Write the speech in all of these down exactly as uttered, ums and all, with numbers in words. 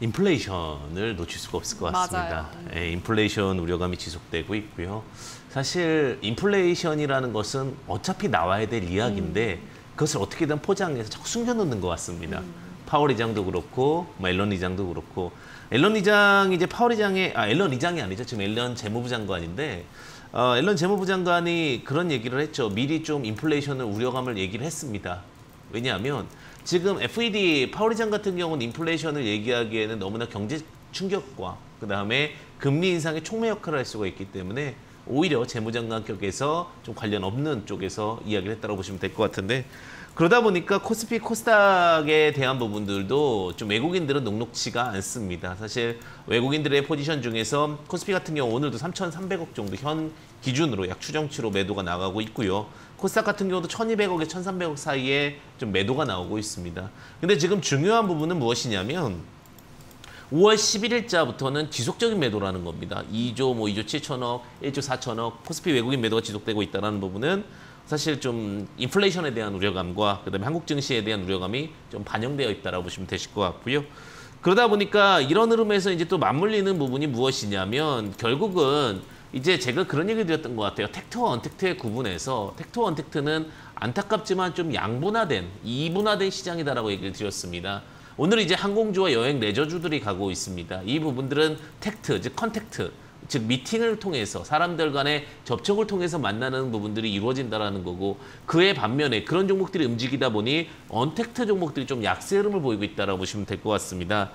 인플레이션을 놓칠 수가 없을 것 같습니다. 예, 인플레이션 우려감이 지속되고 있고요. 사실 인플레이션이라는 것은 어차피 나와야 될 이야기인데 음. 그것을 어떻게든 포장해서 자꾸 숨겨놓는 것 같습니다. 음. 파월 의장도 그렇고, 뭐 앨런 의장도 그렇고, 앨런 의장이 이제 파월 의장의 아 앨런 의장이 아니죠. 지금 앨런 재무부 장관인데, 어, 앨런 재무부 장관이 그런 얘기를 했죠. 미리 좀 인플레이션을 우려감을 얘기를 했습니다. 왜냐하면 지금 에프이디 파월 의장 같은 경우는 인플레이션을 얘기하기에는 너무나 경제 충격과 그 다음에 금리 인상의 촉매 역할을 할 수가 있기 때문에 오히려 재무장관 격에서 좀 관련 없는 쪽에서 이야기를 했다고 보시면 될 것 같은데, 그러다 보니까 코스피, 코스닥에 대한 부분들도 좀 외국인들은 녹록치가 않습니다. 사실 외국인들의 포지션 중에서 코스피 같은 경우 오늘도 삼천삼백억 정도 현 기준으로 약 추정치로 매도가 나가고 있고요. 코스닥 같은 경우도 천이백억에 천삼백억 사이에 좀 매도가 나오고 있습니다. 근데 지금 중요한 부분은 무엇이냐면 오월 십일일자부터는 지속적인 매도라는 겁니다. 이조, 뭐 이조 칠천억, 일조 사천억, 코스피 외국인 매도가 지속되고 있다는 부분은 사실 좀 인플레이션에 대한 우려감과 그다음에 한국 증시에 대한 우려감이 좀 반영되어 있다라고 보시면 되실 것 같고요. 그러다 보니까 이런 흐름에서 이제 또 맞물리는 부분이 무엇이냐면 결국은 이제 제가 그런 얘기 드렸던 것 같아요. 텍트와 언텍트의 구분에서 텍트와 언텍트는 안타깝지만 좀 양분화된, 이분화된 시장이다라고 얘기를 드렸습니다. 오늘 이제 항공주와 여행 레저주들이 가고 있습니다. 이 부분들은 텍트, 즉 컨택트, 즉 미팅을 통해서 사람들 간의 접촉을 통해서 만나는 부분들이 이루어진다는 거고, 그에 반면에 그런 종목들이 움직이다 보니 언택트 종목들이 좀 약세 흐름을 보이고 있다고 보시면 될 것 같습니다.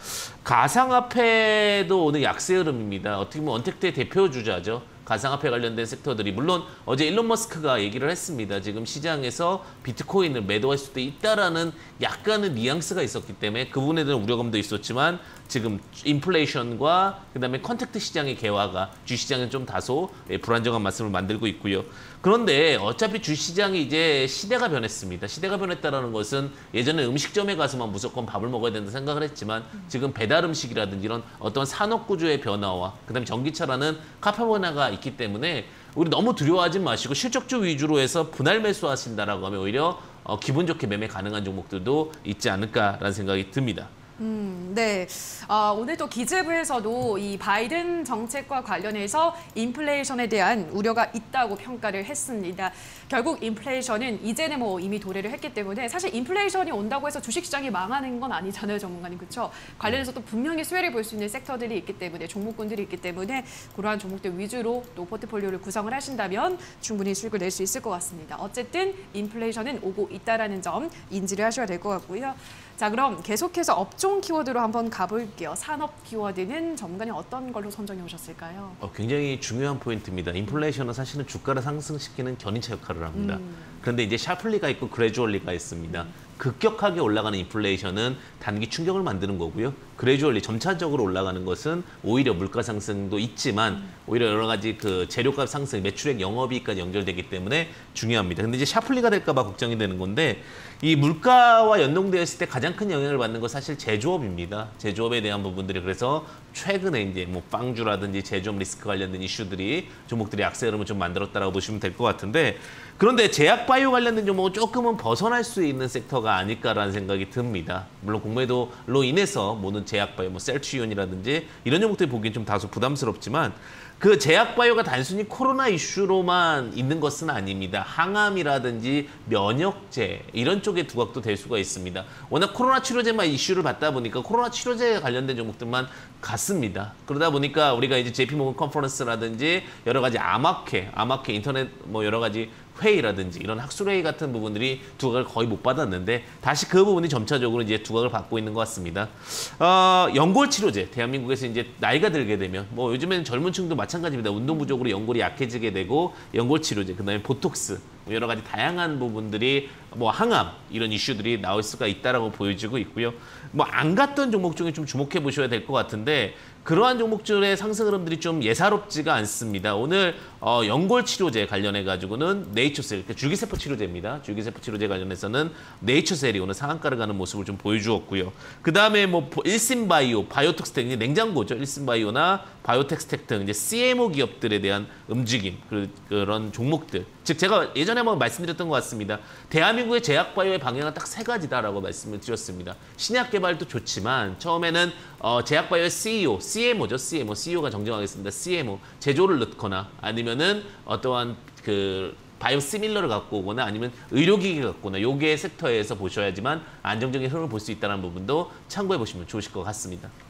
가상화폐도 오늘 약세 흐름입니다. 어떻게 보면 언택트의 대표 주자죠. 가상화폐 관련된 섹터들이, 물론 어제 일론 머스크가 얘기를 했습니다. 지금 시장에서 비트코인을 매도할 수도 있다라는 약간의 뉘앙스가 있었기 때문에 그 부분에 대한 우려감도 있었지만 지금 인플레이션과 그다음에 컨택트 시장의 개화가 주시장은 좀 다소 불안정한 말씀을 만들고 있고요. 그런데 어차피 주시장이 이제 시대가 변했습니다. 시대가 변했다는 것은 예전에 음식점에 가서만 무조건 밥을 먹어야 된다 생각을 했지만 지금 배달 음식이라든지 이런 어떤 산업 구조의 변화와 그다음에 전기차라는 카페 변화가 있기 때문에 우리 너무 두려워하지 마시고 실적주 위주로 해서 분할 매수하신다라고 하면 오히려 어, 기분 좋게 매매 가능한 종목들도 있지 않을까라는 생각이 듭니다. 음, 네. 아, 오늘 또 기재부에서도 이 바이든 정책과 관련해서 인플레이션에 대한 우려가 있다고 평가를 했습니다. 결국 인플레이션은 이제는 뭐 이미 도래를 했기 때문에 사실 인플레이션이 온다고 해서 주식시장이 망하는 건 아니잖아요, 전문가님. 그렇죠? 관련해서 또 분명히 수혜를 볼 수 있는 섹터들이 있기 때문에, 종목군들이 있기 때문에 그러한 종목들 위주로 또 포트폴리오를 구성을 하신다면 충분히 수익을 낼 수 있을 것 같습니다. 어쨌든 인플레이션은 오고 있다는 점 인지를 하셔야 될 것 같고요. 자, 그럼 계속해서 업종 키워드로 한번 가볼게요. 산업 키워드는 전문가님 어떤 걸로 선정해 오셨을까요? 어, 굉장히 중요한 포인트입니다. 인플레이션은 사실은 주가를 상승시키는 견인차 역할을 합니다. 음. 그런데 이제 샤플리가 있고 그래주얼리가 있습니다. 음. 급격하게 올라가는 인플레이션은 단기 충격을 만드는 거고요. 그래주얼리 점차적으로 올라가는 것은 오히려 물가 상승도 있지만 음. 오히려 여러 가지 그 재료값 상승, 매출액, 영업이익까지 연결되기 때문에 중요합니다. 근데 이제 샤플리가 될까 봐 걱정이 되는 건데, 이 물가와 연동되었을 때 가장 큰 영향을 받는 건 사실 제조업입니다. 제조업에 대한 부분들이, 그래서 최근에 이제 뭐 빵주라든지 제조업 리스크 관련된 이슈들이 종목들이 약세 흐름을 좀 만들었다라고 보시면 될 것 같은데, 그런데 제약 바이오 관련된 종목은 조금은 벗어날 수 있는 섹터가 아닐까라는 생각이 듭니다. 물론 공매도로 인해서 모든 제약 바이오, 뭐 셀트리온이라든지 이런 종목들이 보기엔 좀 다소 부담스럽지만 그 제약 바이오가 단순히 코로나 이슈로만 있는 것은 아닙니다. 항암이라든지 면역제 이런 쪽의 두각도 될 수가 있습니다. 워낙 코로나 치료제만 이슈를 받다 보니까 코로나 치료제에 관련된 종목들만 갔습니다. 그러다 보니까 우리가 이제 제이피모건 컨퍼런스라든지 여러 가지 암학회, 암학회 인터넷 뭐 여러 가지 회의라든지 이런 학술회의 같은 부분들이 두각을 거의 못 받았는데 다시 그 부분이 점차적으로 이제 두각을 받고 있는 것 같습니다. 어, 연골치료제, 대한민국에서 이제 나이가 들게 되면 뭐 요즘에는 젊은 층도 마찬가지입니다. 운동 부족으로 연골이 약해지게 되고 연골치료제, 그다음에 보톡스, 여러 가지 다양한 부분들이 뭐 항암 이런 이슈들이 나올 수가 있다라고 보여지고 있고요. 뭐 안 갔던 종목 중에 좀 주목해 보셔야 될 것 같은데 그러한 종목들의 상승 흐름들이 좀 예사롭지가 않습니다. 오늘 어, 연골치료제 관련해 가지고는 네이처셀, 그러니까 줄기세포 치료제입니다. 줄기세포 치료제 관련해서는 네이처셀이 오늘 상한가를 가는 모습을 좀 보여주었고요. 그 다음에 뭐 일신바이오, 바이오텍스텍, 냉장고죠. 일신바이오나 바이오텍스텍 등 이제 씨엠오 기업들에 대한 움직임, 그, 그런 종목들. 즉 제가 예전에 한번 말씀드렸던 것 같습니다. 대한민국의 제약바이오의 방향은 딱 세 가지다라고 말씀을 드렸습니다. 신약 개발도 좋지만 처음에는 어, 제약바이오의 씨이오, 씨엠오죠. 씨엠오, 씨이오가 정정하겠습니다. 씨엠오, 제조를 넣거나 아니면은 어떠한 그 바이오 시밀러를 갖고 오거나 아니면 의료기기를 갖고 오거나 요게 섹터에서 보셔야지만 안정적인 흐름을 볼 수 있다는 부분도 참고해 보시면 좋으실 것 같습니다.